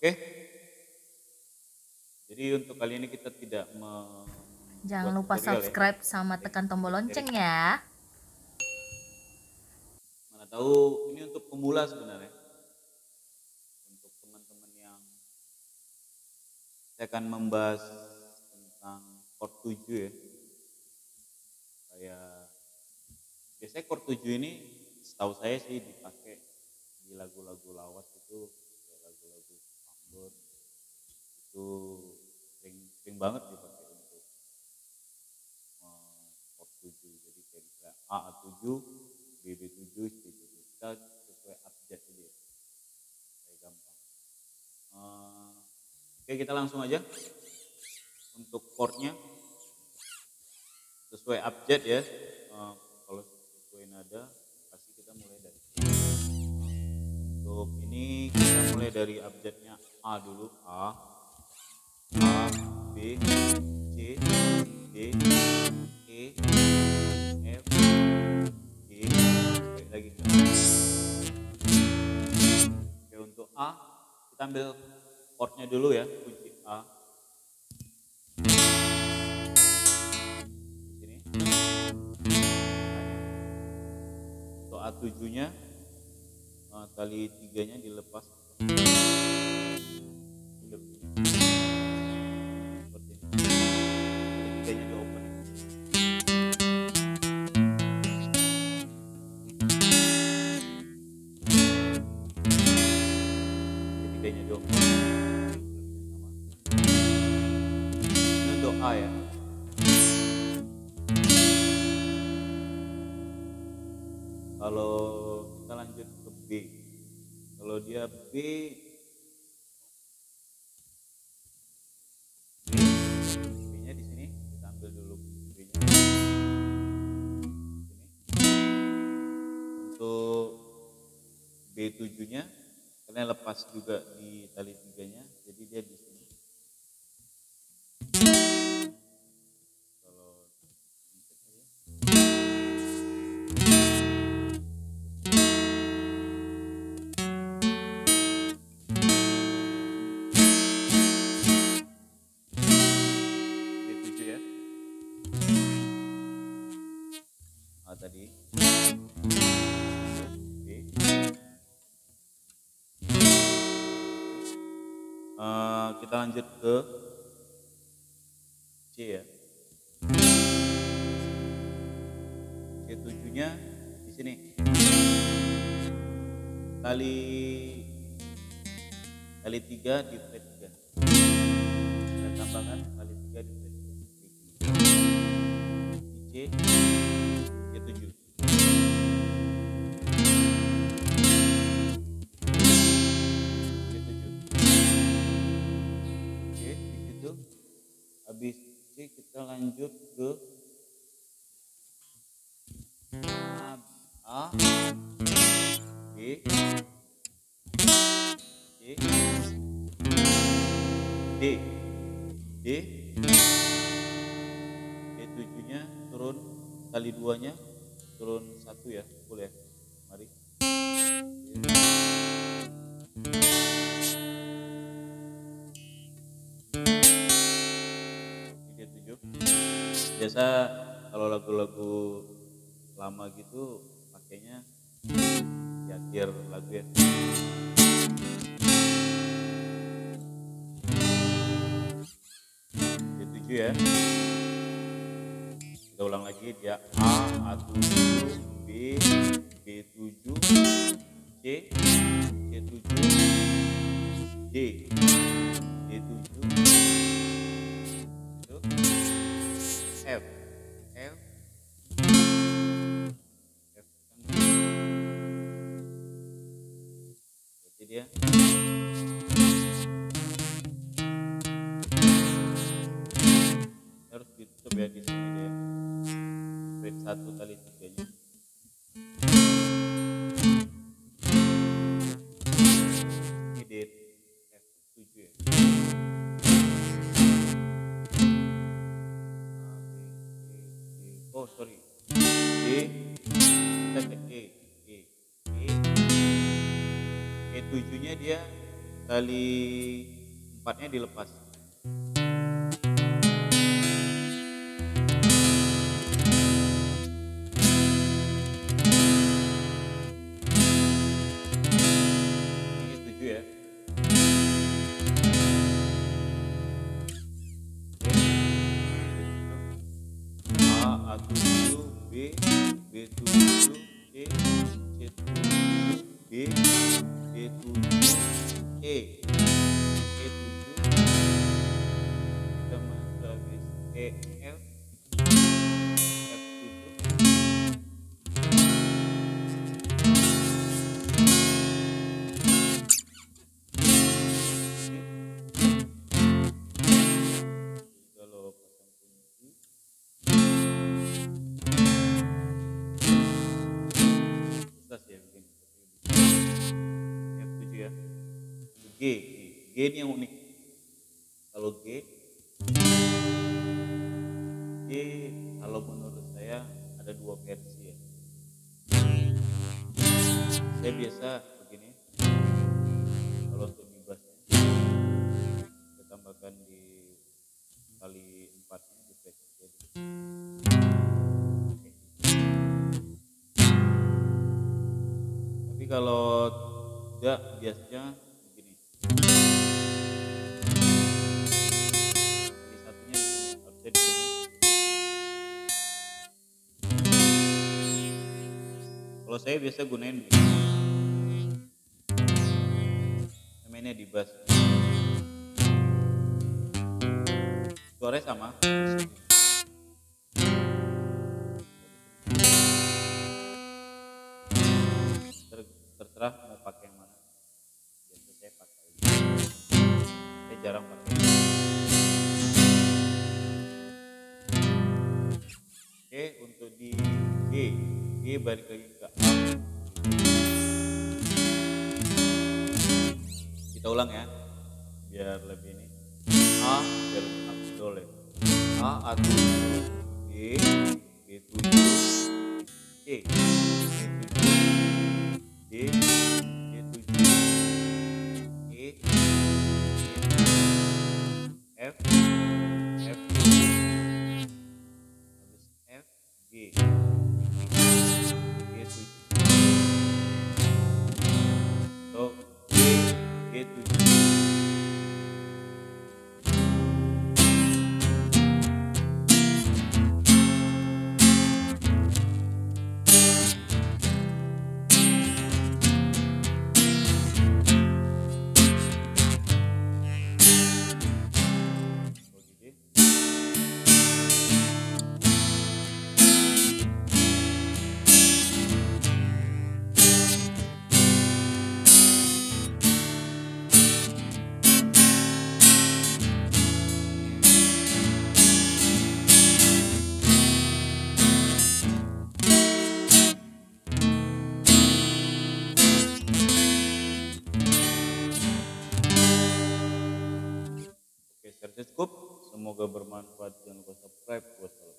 Oke, jadi untuk kali ini kita tidak Jangan membuat lupa tutorial ya, subscribe sama jadi tekan tombol materi. lonceng ya. Mana tahu ini untuk pemula sebenarnya, untuk teman-teman yang saya akan membahas tentang chord 7 ya. Kayak biasanya chord 7 ini setahu saya sih dipakai di lagu-lagu lawas itu, kayak lagu-lagu Ambon itu sering sering banget dipakai untuk chord 7. Jadi kayak misalnya AA7, BB7, C7. Kita sesuai abjad aja ya, kayak gampang. Oke, kita langsung aja untuk chordnya sesuai abjad ya. Kalau sesuai nada pasti kita mulai dari untuk ini kita mulai dari abjadnya A dulu. A B C D E F G. Baik lagi. Oke, untuk A kita ambil chordnya dulu ya, kunci A di sini. Untuk A7 nya tali 3 nya dilepas seperti ini. Tali 3 nya di open. Tali 3 nya di open. Ini untuk A ya. Kalau kita lanjut ke B, kalau dia B nya di sini kita ambil dulu B nya di sini. Untuk B7 nya karena lepas juga di tali 3 nya, jadi dia di sini. Kalau B7 ya. Tadi B. Kita lanjut ke C ya. C7 nya di sini. Tali 3 di fret 3. Kita tambahkan tali 3 di fret 3. Di C, C7. Oke, di situ habis C kita lanjut ke A, B, C, D, D, D7 nya turun tali 2 nya turun 1 ya, boleh. Mari. Ini D7. Biasa kalau lagu-lagu lama gitu pakainya di akhir lagu ya. D7 ya. Kita ulang lagi, dia A7, B, B7, C, C7, D, D7, itu F, F, F kan. Berarti dia harus ditutup ya di sini dia. Fret 1 tali 3 nya. Ini D F7 ya. Oh sorry, D, kita cek E, E7 nya dia tali empatnya dilepas. Ini 7 ya. A7, B, B7, C, C7, D, D7, E, E7, kita masuk habis E, F, F7, kalau pasang kunci susah sih ya bikin F7 ya. G, G ini yang unik. Kalau G kalau menurut saya ada dua versi ya. Saya biasa begini, kalau untuk di bassnya saya tambahkan di kali empatnya di pressing jadi. Tapi kalau tidak biasanya begini. Ini satunya di sini, harusnya di sini. Kalau saya biasa gunain begini. Mainnya di bass. Suaranya sama. Terserah mau pakai yang mana. Biasa saya pakai. Saya jarang pakai. Oke, untuk di G balik lagi ke A. Kita ulang ya, biar lebih ini. A, biar lebih afdol ya. A7, B, B7, C, C7, D, D7, E, F, F, habis F, G, G7. So, G7. Oke, cukup. Semoga bermanfaat. Jangan lupa subscribe. Wassalamualaikum.